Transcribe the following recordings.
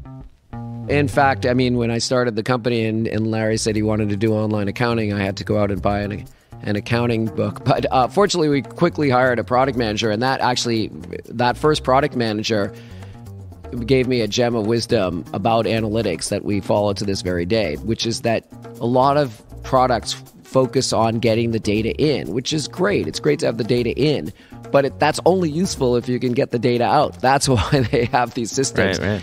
In fact, I mean, when I started the company and Larry said he wanted to do online accounting, I had to go out and buy an accounting book. But fortunately, we quickly hired a product manager, and that first product manager gave me a gem of wisdom about analytics that we follow to this very day, which is that a lot of products focus on getting the data in, which is great. It's great to have the data in, but that's only useful if you can get the data out. That's why they have these systems. Right.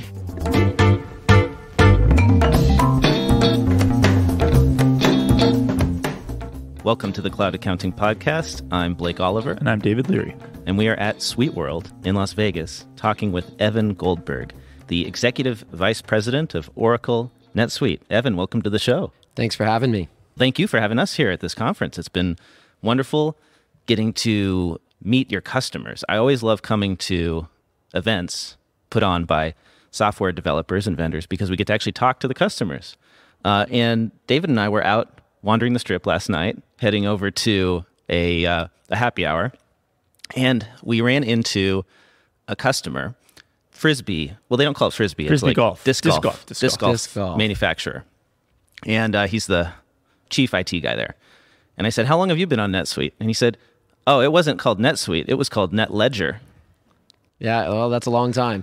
Welcome to the Cloud Accounting Podcast. I'm Blake Oliver. And I'm David Leary. And we are at SuiteWorld in Las Vegas talking with Evan Goldberg, the Executive Vice President of Oracle NetSuite. Evan, welcome to the show. Thanks for having me. Thank you for having us here at this conference. It's been wonderful getting to meet your customers. I always love coming to events put on by software developers and vendors because we get to actually talk to the customers. And David and I were out wandering the strip last night, heading over to a happy hour, and we ran into a customer, Frisbee. Well, they don't call it Frisbee. Frisbee it's like golf. Disc Disc golf manufacturer. And he's the chief IT guy there. And I said, how long have you been on NetSuite? And he said, oh, it wasn't called NetSuite. It was called NetLedger. Yeah, well, that's a long time.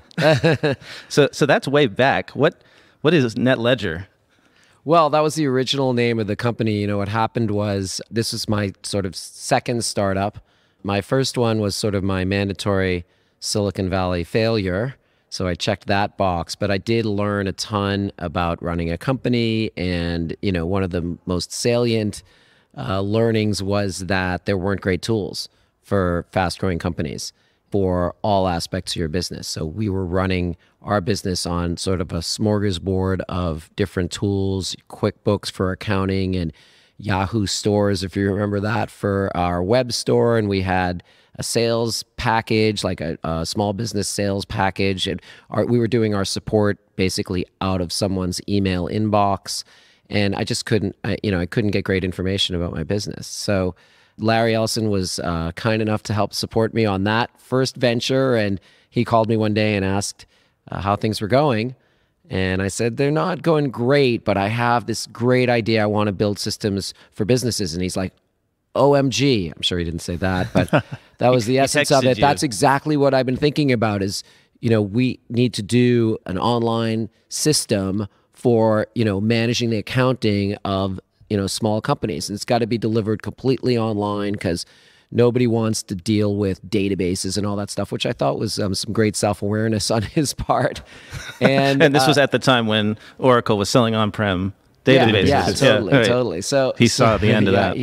So that's way back. What is NetLedger? Well, that was the original name of the company. You know, what happened was this was my sort of second startup. My first one was sort of my mandatory Silicon Valley failure. So I checked that box, but I did learn a ton about running a company. And, you know, one of the most salient learnings was that there weren't great tools for fast-growing companies for all aspects of your business. So we were running our business on sort of a smorgasbord of different tools, QuickBooks for accounting and Yahoo stores, if you remember that, for our web store. And we had a sales package, like a small business sales package. And we were doing our support basically out of someone's email inbox. And I just couldn't, I couldn't get great information about my business. So Larry Ellison was kind enough to help support me on that first venture. And he called me one day and asked how things were going. And I said, they're not going great, but I have this great idea. I want to build systems for businesses. And he's like, OMG. I'm sure he didn't say that, but that was the essence of it. That's exactly what I've been thinking about is, you know, we need to do an online system for, you know, managing the accounting of, you know, small companies. And it's got to be delivered completely online because nobody wants to deal with databases and all that stuff, which I thought was some great self-awareness on his part. And this was at the time when Oracle was selling on-prem databases. Yeah, totally. So he saw the end of that.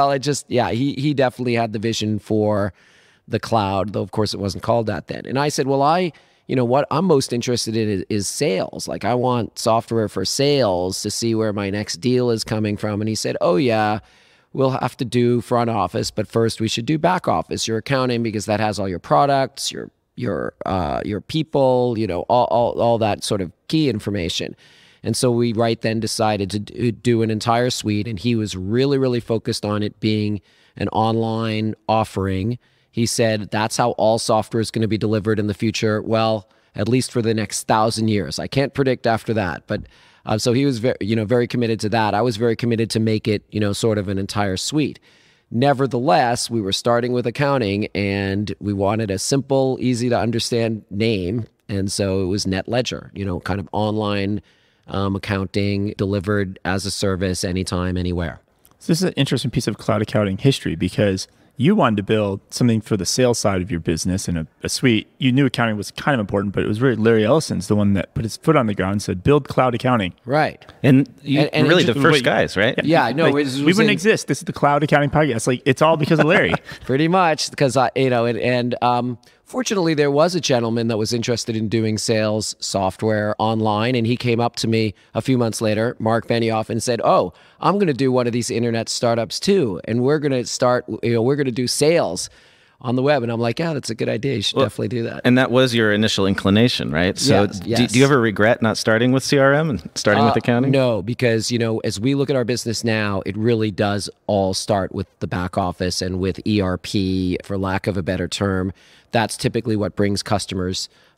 He definitely had the vision for the cloud, though of course it wasn't called that then. And I said, well, you know what I'm most interested in is sales. Like I want software for sales to see where my next deal is coming from. And he said, oh yeah, we'll have to do front office, but first we should do back office, your accounting, because that has all your products, your people, you know, all that sort of key information. And so we right then decided to do an entire suite, and he was really, really focused on it being an online offering. He said, that's how all software is going to be delivered in the future. Well, at least for the next 1,000 years. I can't predict after that, but so he was very committed to that. I was very committed to make it, you know, sort of an entire suite. Nevertheless, we were starting with accounting, and we wanted a simple, easy to understand name, and so it was NetLedger, you know, kind of online accounting delivered as a service anytime, anywhere. So this is an interesting piece of cloud accounting history because you wanted to build something for the sales side of your business in a suite. You knew accounting was kind of important, but it was really Larry Ellison's the one that put his foot on the ground and said, build cloud accounting. Right. And really the first guys, right? Yeah, no. Like, we wouldn't exist. This is the cloud accounting podcast. Like, it's all because of Larry. Pretty much, because fortunately, there was a gentleman that was interested in doing sales software online, and he came up to me a few months later, Mark Benioff, and said, oh, I'm going to do one of these internet startups too, and we're going to do sales on the web. And I'm like, yeah, that's a good idea. You should definitely do that. And that was your initial inclination, right? So yes. Do you ever regret not starting with CRM and starting with accounting? No, because, you know, as we look at our business now, it really does all start with the back office and with ERP, for lack of a better term. That's typically what brings customers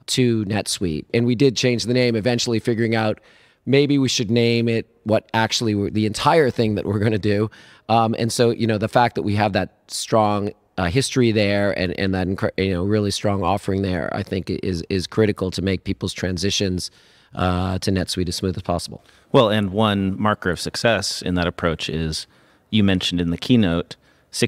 to NetSuite. And we did change the name, eventually figuring out maybe we should name it what actually the entire thing that we're going to do. And so, the fact that we have that strong history there and that really strong offering there, I think is critical to make people's transitions to NetSuite as smooth as possible. Well, and one marker of success in that approach is, you mentioned in the keynote,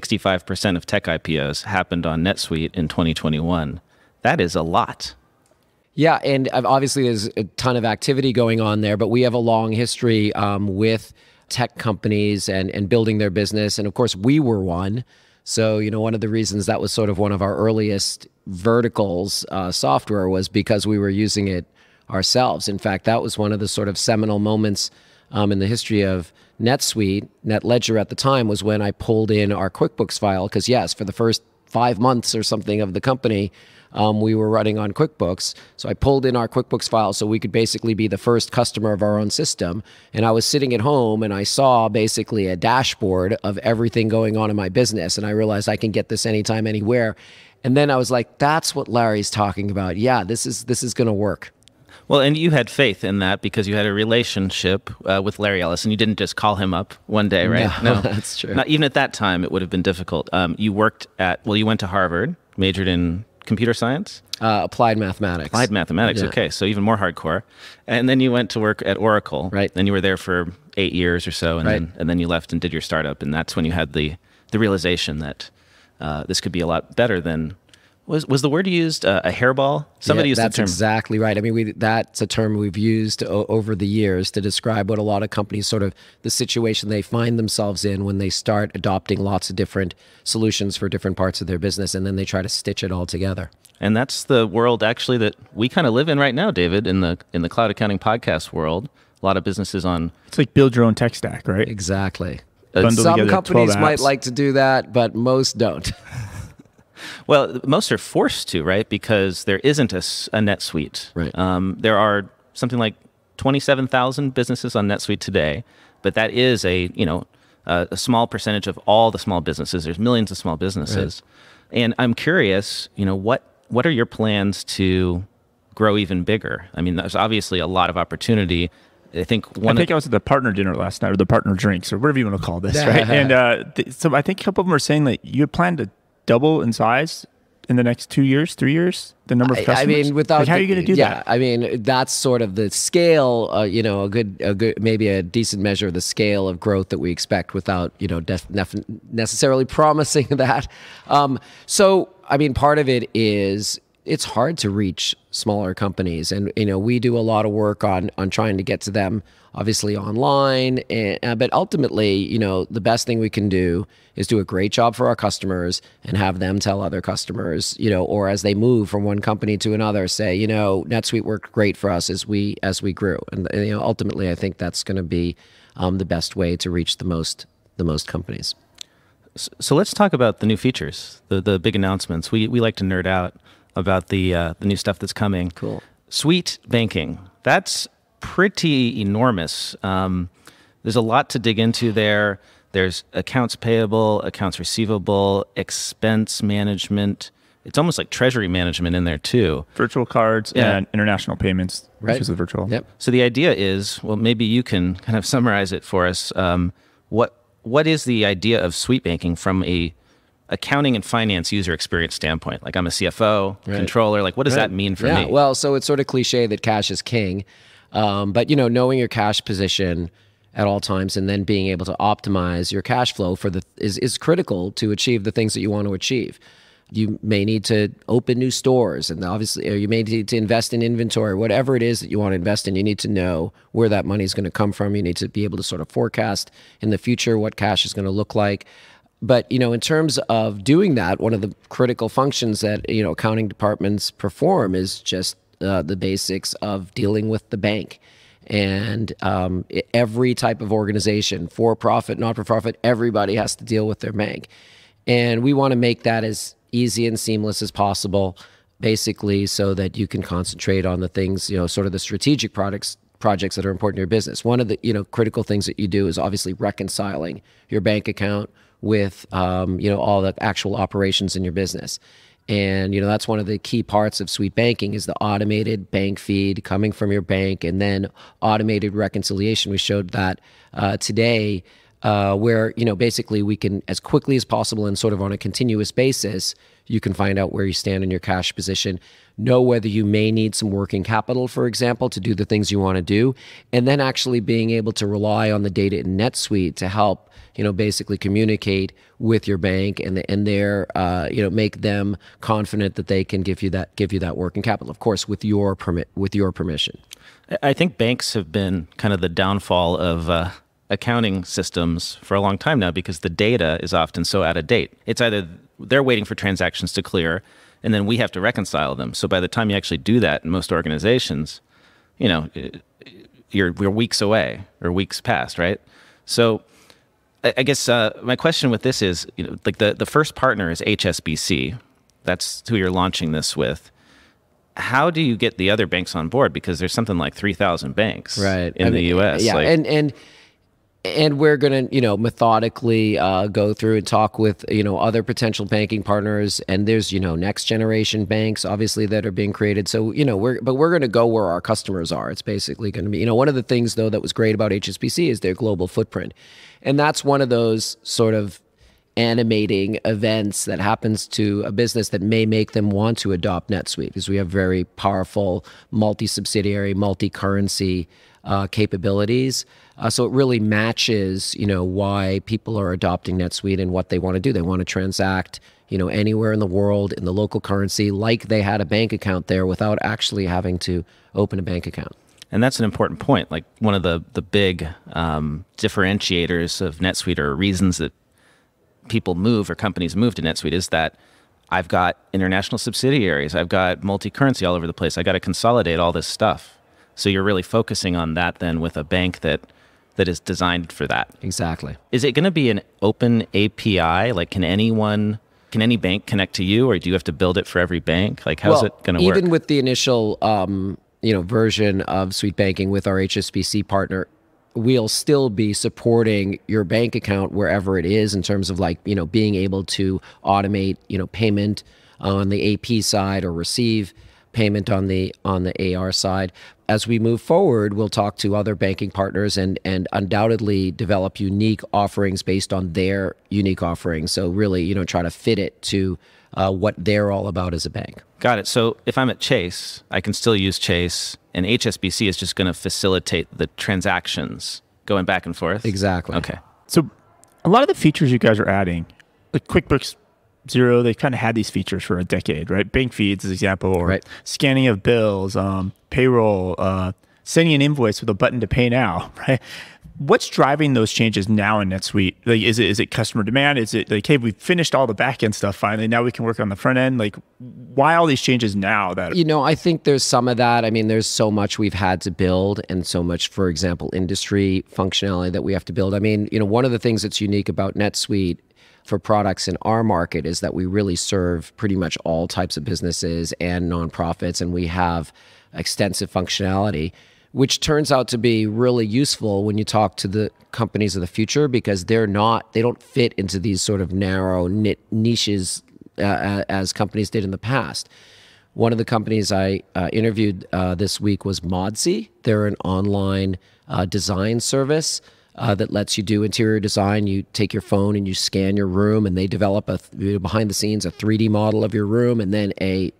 65% of tech IPOs happened on NetSuite in 2021. That is a lot. Yeah, and obviously there's a ton of activity going on there, but we have a long history with tech companies and building their business. And of course, we were one. So, one of the reasons that was sort of one of our earliest verticals software was because we were using it ourselves. In fact, that was one of the sort of seminal moments in the history of NetSuite. NetLedger at the time was when I pulled in our QuickBooks file, because yes, for the first 5 months or something of the company, we were running on QuickBooks. So I pulled in our QuickBooks file so we could basically be the first customer of our own system. And I was sitting at home and I saw basically a dashboard of everything going on in my business. And I realized I can get this anytime, anywhere. And then I was like, that's what Larry's talking about. Yeah, this is going to work. Well, and you had faith in that because you had a relationship with Larry Ellis, and you didn't just call him up one day, right? No, that's true. Not even at that time, it would have been difficult. You went to Harvard, majored in computer science? Applied mathematics. Applied mathematics, Yeah. Okay. So even more hardcore. And then you went to work at Oracle. Right. Then you were there for 8 years or so, and Right. then you left and did your startup, and that's when you had the realization that this could be a lot better than... Was the word you used a hairball? Somebody used the term. That's exactly right. I mean, that's a term we've used over the years to describe what a lot of companies sort of the situation they find themselves in when they start adopting lots of different solutions for different parts of their business, and then they try to stitch it all together. And that's the world actually that we kind of live in right now, David, in the cloud accounting podcast world. A lot of businesses on... It's like build your own tech stack, right? Exactly. Bundle Some together 12 companies might apps. like to do that, but most don't. Well, most are forced to, right? Because there isn't a NetSuite. Right. There are something like 27,000 businesses on NetSuite today, but that is a small percentage of all the small businesses. There's millions of small businesses. Right. And I'm curious, what are your plans to grow even bigger? I mean, there's obviously a lot of opportunity. I think I was at the partner dinner last night, or the partner drinks, or whatever you want to call this, right? And so I think a couple of them are saying that you plan to double in size in the next 2 years, 3 years, the number of customers. I mean, without how are you going to do that? I mean, that's sort of the scale. A good, maybe a decent measure of the scale of growth that we expect, without necessarily promising that. So, I mean, part of it is it's hard to reach smaller companies, and we do a lot of work on trying to get to them, obviously online, but ultimately, the best thing we can do is do a great job for our customers and have them tell other customers, or as they move from one company to another, say, NetSuite worked great for us as we grew, and ultimately, I think that's going to be the best way to reach the most companies. So let's talk about the new features, the big announcements. We like to nerd out about the new stuff that's coming. Cool. SuiteBanking. That's pretty enormous. There's a lot to dig into there. There's accounts payable, accounts receivable, expense management. It's almost like treasury management in there too. Virtual cards and international payments, Right. which is the virtual. Yep. So the idea is, well, maybe you can kind of summarize it for us. What is the idea of SuiteBanking from a accounting and finance user experience standpoint? Like, I'm a CFO, controller. Like, what does that mean for me? Well, so it's sort of cliche that cash is king, but knowing your cash position at all times and then being able to optimize your cash flow is critical to achieve the things that you want to achieve. You may need to open new stores, and obviously, or you may need to invest in inventory. Whatever it is that you want to invest in, you need to know where that money is going to come from. You need to be able to sort of forecast in the future what cash is going to look like. But, in terms of doing that, one of the critical functions that, accounting departments perform is just the basics of dealing with the bank. And every type of organization, for-profit, not-for-profit, everybody has to deal with their bank. And we want to make that as easy and seamless as possible, basically, so that you can concentrate on the things, sort of the strategic projects that are important to your business. One of the, critical things that you do is obviously reconciling your bank account with, all the actual operations in your business. And, that's one of the key parts of SuiteBanking is the automated bank feed coming from your bank and then automated reconciliation. We showed that today where, basically we can, as quickly as possible and sort of on a continuous basis, you can find out where you stand in your cash position, know whether you may need some working capital, for example, to do the things you want to do, and then actually being able to rely on the data in NetSuite to help basically communicate with your bank and make them confident that they can give you that working capital, of course, with your permission. I think banks have been kind of the downfall of accounting systems for a long time now because the data is often so out of date. It's either they're waiting for transactions to clear, and then we have to reconcile them. So by the time you actually do that in most organizations, we're weeks away or weeks past, right? So I guess my question with this is, like the first partner is HSBC. That's who you're launching this with. How do you get the other banks on board? Because there's something like 3,000 banks in the U.S. Yeah, and we're going to, methodically go through and talk with, other potential banking partners. And there's, next generation banks, obviously, that are being created. So, we're going to go where our customers are. It's basically going to be, one of the things, though, that was great about HSBC is their global footprint. And that's one of those sort of animating events that happens to a business that may make them want to adopt NetSuite because we have very powerful multi-subsidiary, multi-currency capabilities. So it really matches, why people are adopting NetSuite and what they want to do. They want to transact, anywhere in the world in the local currency like they had a bank account there without actually having to open a bank account. And that's an important point. Like one of the big differentiators of NetSuite or reasons that people move or companies move to NetSuite is that I've got international subsidiaries. I've got multi-currency all over the place. I got to consolidate all this stuff. So you're really focusing on that then with a bank that is designed for that. Exactly. Is it going to be an open API? Like can any bank connect to you or do you have to build it for every bank? Like how's it going to work? Even with the initial version of SuiteBanking with our HSBC partner, we'll still be supporting your bank account wherever it is in terms of being able to automate, payment on the AP side or receive payment on the AR side. As we move forward, we'll talk to other banking partners and undoubtedly develop unique offerings based on their unique offerings. So really, try to fit it to what they're all about as a bank. Got it. So if I'm at Chase, I can still use Chase, and HSBC is just going to facilitate the transactions going back and forth? Exactly. Okay. So a lot of the features you guys are adding, like QuickBooks Zero, they've kind of had these features for a decade, right? Bank feeds, as an example, or scanning of bills, payroll, sending an invoice with a button to pay now, right? What's driving those changes now in NetSuite? Like, is it customer demand? Is it like, hey, we've finished all the back end stuff finally, now we can work on the front end? Like, why all these changes now? I think there's some of that. I mean, there's so much we've had to build and so much, for example, industry functionality that we have to build. I mean, one of the things that's unique about NetSuite for products in our market is that we really serve pretty much all types of businesses and nonprofits, and we have extensive functionality, which turns out to be really useful when you talk to the companies of the future because they don't fit into these sort of narrow niches as companies did in the past. One of the companies I interviewed this week was Modsy. They're an online design service that lets you do interior design. You take your phone and you scan your room, and they develop behind the scenes a 3D model of your room, and then a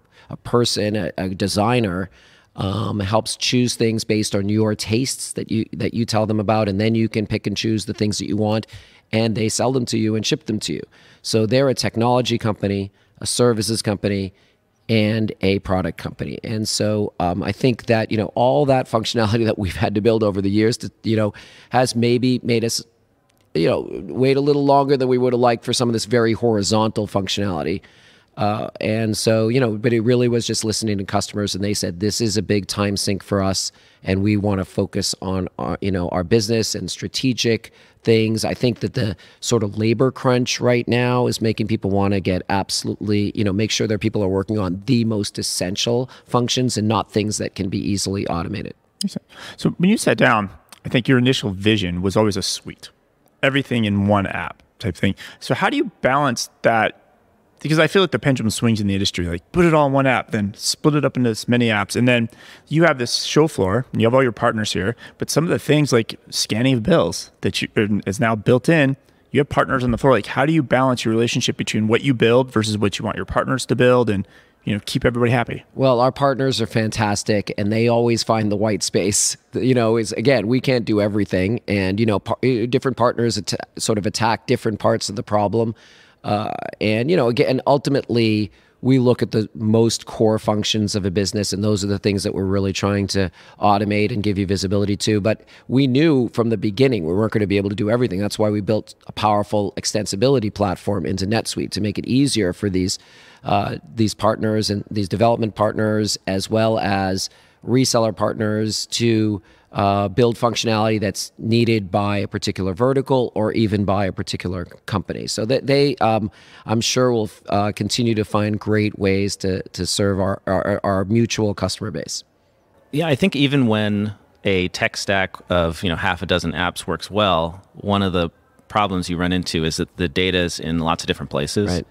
designer helps choose things based on your tastes that you tell them about, and then you can pick and choose the things that you want, and they sell them to you and ship them to you. So they're a technology company, a services company, and a product company. And so I think that, all that functionality that we've had to build over the years has maybe made us, wait a little longer than we would have liked for some of this very horizontal functionality. And so, but it really was just listening to customers, and they said, this is a big time sink for us, and we want to focus on our business and strategic things. I think that the sort of labor crunch right now is making people want to get absolutely, make sure their people are working on the most essential functions and not things that can be easily automated. So when you sat down, I think your initial vision was always a suite, everything in one app type thing. So how do you balance that because I feel like the pendulum swings in the industry, like put it all in one app, then split it up into as many apps. And then you have this show floor and you have all your partners here, but some of the things like scanning of bills that is now built in, you have partners on the floor. Like how do you balance your relationship between what you build versus what you want your partners to build and, keep everybody happy? Well, our partners are fantastic and they always find the white space. Again, we can't do everything. And, different partners sort of attack different parts of the problem. Again, ultimately, we look at the most core functions of a business, and those are the things that we're really trying to automate and give you visibility to. But we knew from the beginning we weren't going to be able to do everything. That's why we built a powerful extensibility platform into NetSuite to make it easier for these partners and these development partners, as well as reseller partners, to build functionality that's needed by a particular vertical or even by a particular company. So that they, I'm sure, will continue to find great ways to serve our mutual customer base. Yeah, I think even when a tech stack of half a dozen apps works well, one of the problems you run into is that the data is in lots of different places. Right.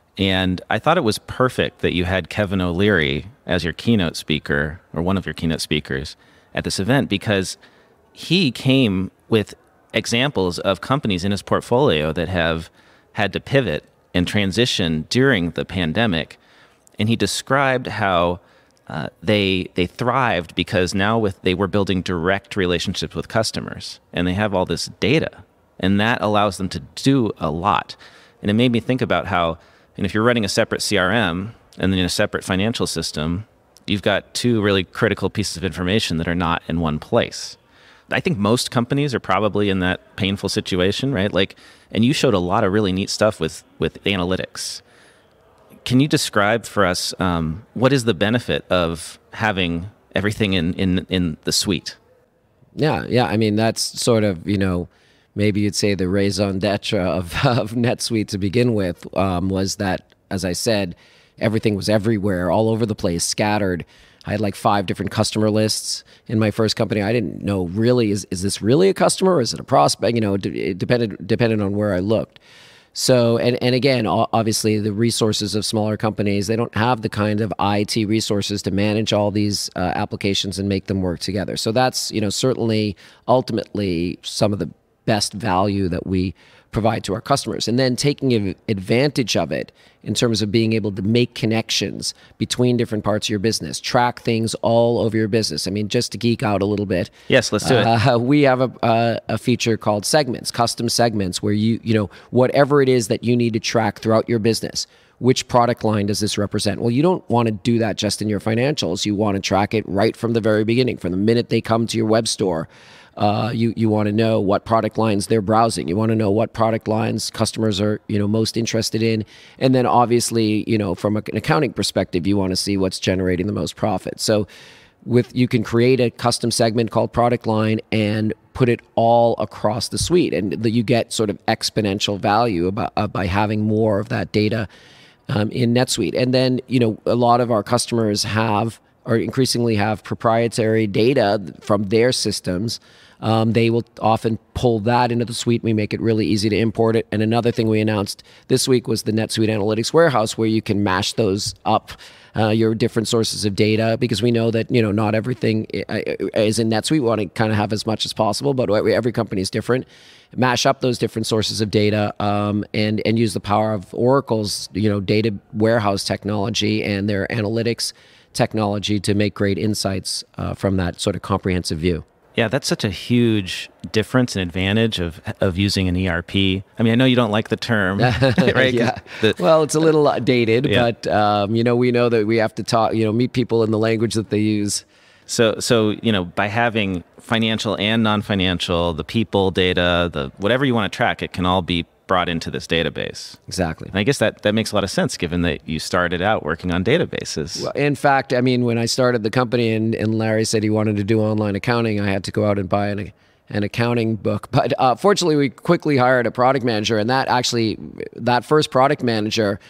And I thought it was perfect that you had Kevin O'Leary as your keynote speaker, or one of your keynote speakers, at this event, because he came with examples of companies in his portfolio that have had to pivot and transition during the pandemic. And he described how they thrived because now they were building direct relationships with customers, and they have all this data, and that allows them to do a lot. And it made me think about how, if you're running a separate CRM and then a separate financial system, you've got two really critical pieces of information that are not in one place. I think most companies are probably in that painful situation, right? And you showed a lot of really neat stuff with analytics. Can you describe for us what is the benefit of having everything in the suite? Yeah. I mean, that's sort of, maybe you'd say the raison d'etre of NetSuite to begin with, was that, as I said, everything was everywhere, all over the place, scattered. I had like 5 different customer lists in my first company. I didn't know really, is this really a customer or is it a prospect? It depended on where I looked. So, and again, obviously the resources of smaller companies, they don't have the kind of IT resources to manage all these applications and make them work together. So that's, certainly ultimately some of the best value that we provide to our customers, and then taking advantage of it in terms of being able to make connections between different parts of your business, track things all over your business. I mean, just to geek out a little bit. Yes, let's do it. We have a feature called segments, custom segments, where whatever it is that you need to track throughout your business, which product line does this represent? Well, you don't want to do that just in your financials. You want to track it right from the very beginning, from the minute they come to your web store. You want to know what product lines they're browsing. You want to know what product lines customers are, most interested in. And then obviously, from an accounting perspective, you want to see what's generating the most profit. So you can create a custom segment called product line and put it all across the suite. And you get sort of exponential value by having more of that data in NetSuite. And then, a lot of our customers increasingly have proprietary data from their systems. They will often pull that into the suite. We make it really easy to import it. And another thing we announced this week was the NetSuite Analytics Warehouse, where you can mash those up, your different sources of data, because we know that, not everything is in NetSuite. We want to kind of have as much as possible, but every company is different. Mash up those different sources of data and use the power of Oracle's, data warehouse technology and their analytics technology to make great insights from that sort of comprehensive view. Yeah, that's such a huge difference and advantage of using an ERP. I mean, I know you don't like the term, right? Yeah. Well, it's a little dated, yeah. But we know that we have to talk, meet people in the language that they use. So by having financial and non-financial, the people data, the whatever you want to track, it can all be brought into this database. Exactly. And I guess that makes a lot of sense, given that you started out working on databases. Well, in fact, I mean, when I started the company and Larry said he wanted to do online accounting, I had to go out and buy an accounting book. But fortunately, we quickly hired a product manager, and that first product manager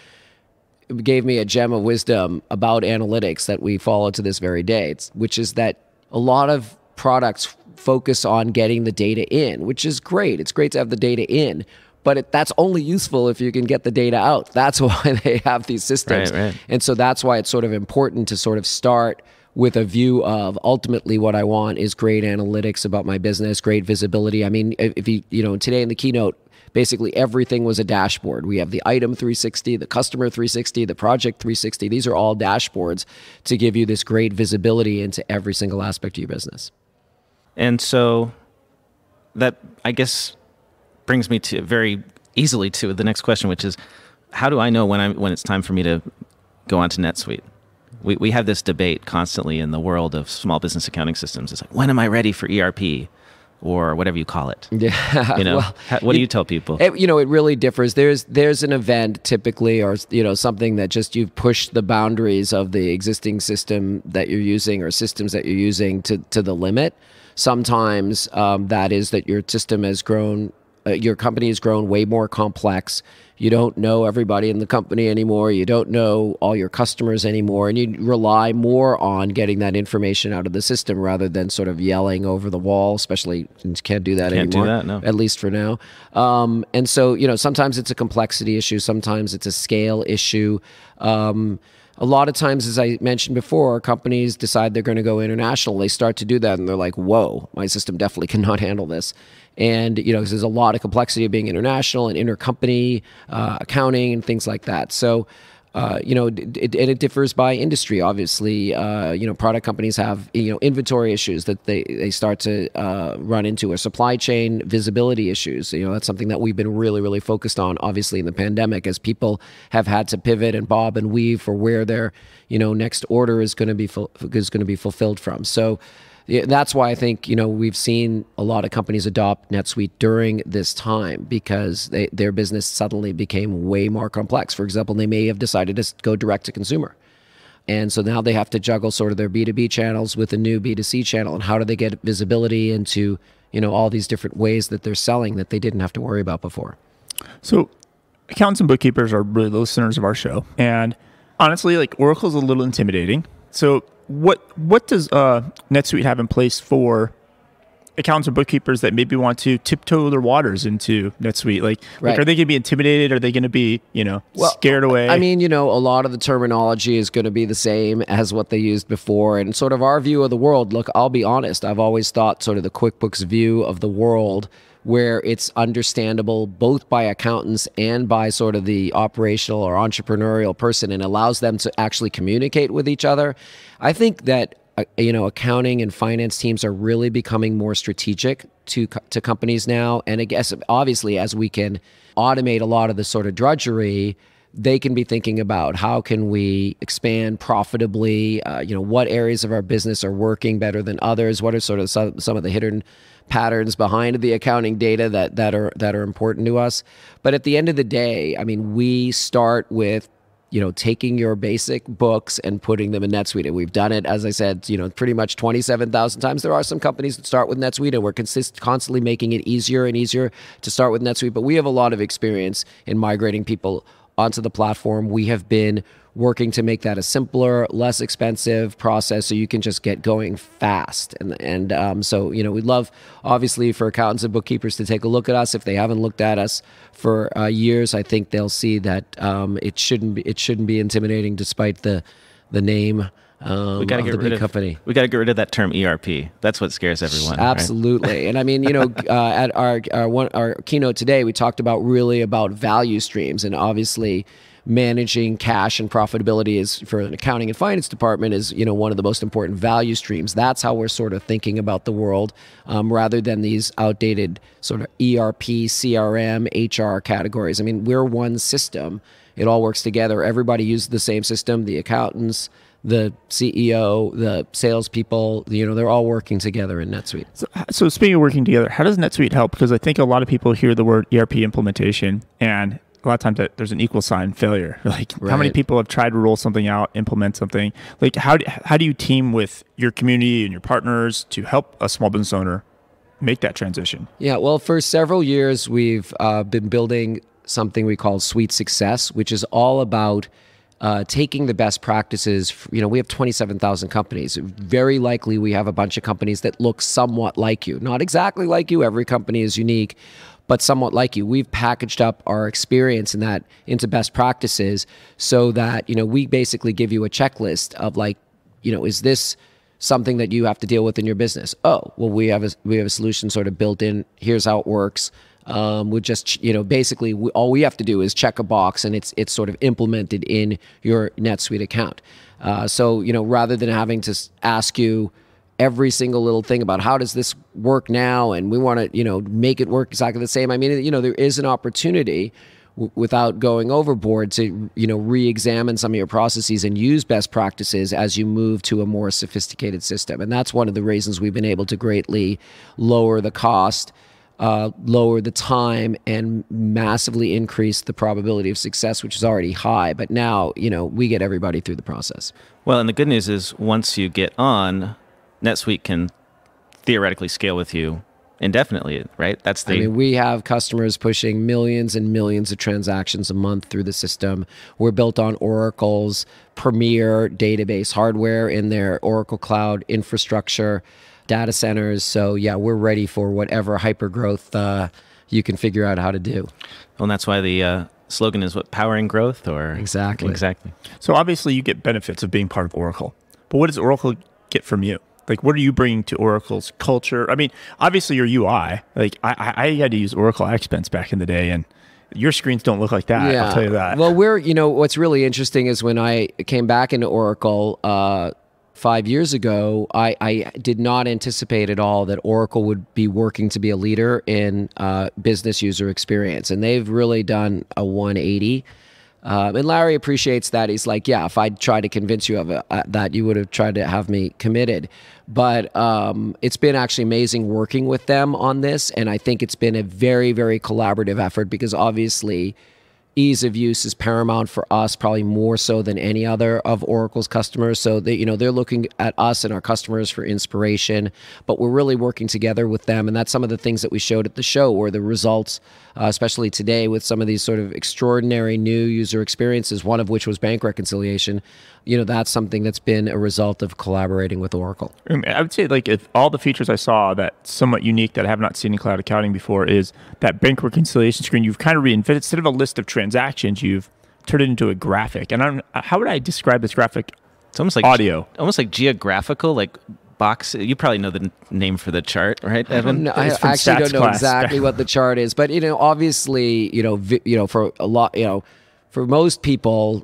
gave me a gem of wisdom about analytics that we follow to this very day, which is that a lot of products focus on getting the data in, which is great. It's great to have the data in. but that's only useful if you can get the data out. That's why they have these systems. Right. And so that's why it's sort of important to sort of start with a view of ultimately what I want is great analytics about my business, great visibility. I mean, if you today in the keynote, basically everything was a dashboard. We have the item 360, the customer 360, the project 360. These are all dashboards to give you this great visibility into every single aspect of your business. And so that, I guess, brings me to very easily to the next question, which is, how do I know when it's time for me to go on to NetSuite? We have this debate constantly in the world of small business accounting systems. It's like, when am I ready for ERP or whatever you call it? Yeah. Well, what do you tell people? It really differs. There's an event typically, or something that just you've pushed the boundaries of the existing system that you're using or systems that you're using to the limit. Sometimes that is that your system has grown. Your company has grown way more complex. You don't know everybody in the company anymore. You don't know all your customers anymore. And you rely more on getting that information out of the system rather than sort of yelling over the wall, especially since you can't do that anymore. Can't do that, no. At least for now. And so, sometimes it's a complexity issue. Sometimes it's a scale issue. A lot of times, as I mentioned before, companies decide they're going to go international. They start to do that, and they're like, whoa, my system definitely cannot handle this. And, 'cause there's a lot of complexity of being international and intercompany accounting and things like that. So, it differs by industry. Obviously, product companies have, inventory issues that they start to run into, or supply chain visibility issues. That's something that we've been really, really focused on, obviously, in the pandemic, as people have had to pivot and bob and weave for where their, next order is going to be fulfilled from. So, yeah, that's why I think, we've seen a lot of companies adopt NetSuite during this time, because their business suddenly became way more complex. For example, they may have decided to go direct to consumer. And so now they have to juggle sort of their B2B channels with a new B2C channel. And how do they get visibility into, all these different ways that they're selling that they didn't have to worry about before? So accountants and bookkeepers are really the listeners of our show. And honestly, Oracle's a little intimidating. So what does NetSuite have in place for accountants and bookkeepers that maybe want to tiptoe their waters into NetSuite? Like are they going to be intimidated? Are they going to be, scared away? I mean, a lot of the terminology is going to be the same as what they used before. And sort of our view of the world, look, I'll be honest, I've always thought sort of the QuickBooks view of the world, where it's understandable both by accountants and by sort of the operational or entrepreneurial person, and allows them to actually communicate with each other. I think that accounting and finance teams are really becoming more strategic to companies now. And I guess obviously as we can automate a lot of the sort of drudgery, they can be thinking about how can we expand profitably, what areas of our business are working better than others, what are sort of some of the hidden patterns behind the accounting data that are important to us. But at the end of the day, I mean, we start with taking your basic books and putting them in NetSuite. And we've done it, as I said, pretty much 27,000 times. There are some companies that start with NetSuite, and we're constantly making it easier and easier to start with NetSuite. But we have a lot of experience in migrating people onto the platform. We have been working to make that a simpler, less expensive process so you can just get going fast. And so, we'd love, obviously, for accountants and bookkeepers to take a look at us. If they haven't looked at us for years, I think they'll see that it shouldn't be intimidating, despite the name of the big company. We got to get rid of that term ERP. That's what scares everyone. Absolutely. Right? And I mean, at our keynote today, we talked about value streams, and obviously managing cash and profitability is, for an accounting and finance department, is one of the most important value streams. That's how we're sort of thinking about the world, rather than these outdated sort of ERP, CRM, HR categories. I mean, we're one system. It all works together. Everybody uses the same system. The accountants, the CEO, the salespeople, they're all working together in NetSuite. So speaking of working together, how does NetSuite help? Because I think a lot of people hear the word ERP implementation, and a lot of times there's an equal sign failure. How many people have tried to roll something out, implement something? How do you team with your community and your partners to help a small business owner make that transition? Yeah, well, for several years, we've been building something we call Suite Success, which is all about taking the best practices. We have 27,000 companies. Very likely we have a bunch of companies that look somewhat like you. Not exactly like you. Every company is unique, but somewhat like you. We've packaged up our experience in that into best practices so that, we basically give you a checklist of like, is this something that you have to deal with in your business? Oh, well, we have a solution sort of built in. Here's how it works. We just, basically all we have to do is check a box and it's sort of implemented in your NetSuite account. So, rather than having to ask you every single little thing about how does this work now, and we want to, make it work exactly the same. I mean, there is an opportunity without going overboard to, re-examine some of your processes and use best practices as you move to a more sophisticated system. And that's one of the reasons we've been able to greatly lower the cost, lower the time, and massively increase the probability of success, which is already high. But now, we get everybody through the process. Well, and the good news is once you get on, NetSuite can theoretically scale with you indefinitely, right? We have customers pushing millions and millions of transactions a month through the system. We're built on Oracle's premier database hardware in their Oracle Cloud infrastructure, data centers. So yeah, we're ready for whatever hypergrowth you can figure out how to do. Well, and that's why the slogan is what, powering growth, or? Exactly. So obviously you get benefits of being part of Oracle, but what does Oracle get from you? Like, what are you bringing to Oracle's culture? I mean, obviously your UI, like I had to use Oracle Expense back in the day, and your screens don't look like that. Yeah. I'll tell you that. Well, what's really interesting is when I came back into Oracle 5 years ago, I did not anticipate at all that Oracle would be working to be a leader in business user experience. And they've really done a 180. And Larry appreciates that. He's like, yeah, if I'd tried to convince you of that, you would have tried to have me committed. But it's been actually amazing working with them on this. And I think it's been a very, very collaborative effort because obviously ease of use is paramount for us, probably more so than any other of Oracle's customers. So they, they're looking at us and our customers for inspiration, but we're really working together with them. And that's some of the things that we showed at the show, where the results, especially today with some of these sort of extraordinary new user experiences, one of which was bank reconciliation, that's something that's been a result of collaborating with Oracle. I would say, like, if all the features I saw that's somewhat unique that I have not seen in cloud accounting before is that bank reconciliation screen. You've kind of reinvented, instead of a list of transactions, you've turned it into a graphic. And how would I describe this graphic? It's almost like audio, almost like geographical, like box. You probably know the name for the chart, right, Evan? I actually don't know exactly what the chart is, but obviously, for a lot, for most people,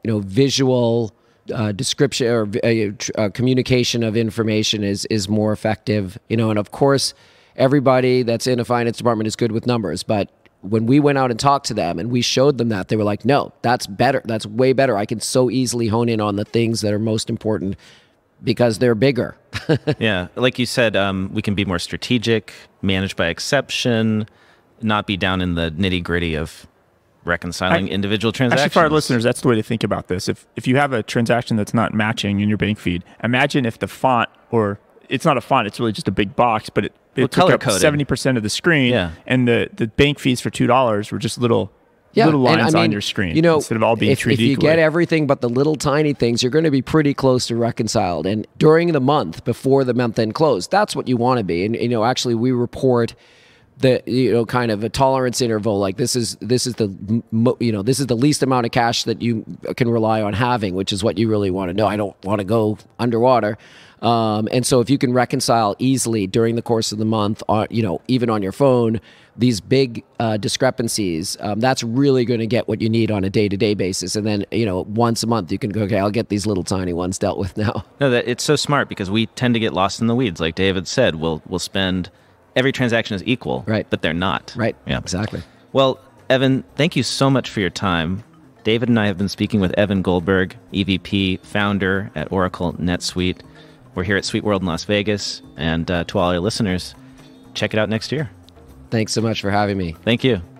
visual description or communication of information is more effective, and of course, everybody that's in a finance department is good with numbers, but when we went out and talked to them and we showed them that, they were like, no, that's better. That's way better. I can so easily hone in on the things that are most important because they're bigger. Yeah. Like you said, we can be more strategic, manage by exception, not be down in the nitty gritty of reconciling individual transactions. Actually, for our listeners, that's the way to think about this. If you have a transaction that's not matching in your bank feed, imagine if the font, or it's not a font, it's really just a big box, but it took up 70% of the screen, and the bank fees for $2 were just little lines on your screen, instead of all being treated equally. If you get everything but the little tiny things, you're going to be pretty close to reconciled. And during the month, before the month end close, that's what you want to be. And actually, we report the kind of a tolerance interval, like this is the least amount of cash that you can rely on having, which is what you really want to know. I don't want to go underwater. And so if you can reconcile easily during the course of the month, even on your phone, these big discrepancies, that's really going to get what you need on a day-to-day basis. And then, once a month you can go, okay, I'll get these little tiny ones dealt with now. No, it's so smart because we tend to get lost in the weeds. Like David said, we'll spend, every transaction is equal, right? But they're not. Right, yeah, exactly. Well, Evan, thank you so much for your time. David and I have been speaking with Evan Goldberg, EVP, founder at Oracle NetSuite. We're here at SuiteWorld in Las Vegas, and to all our listeners, check it out next year. Thanks so much for having me. Thank you.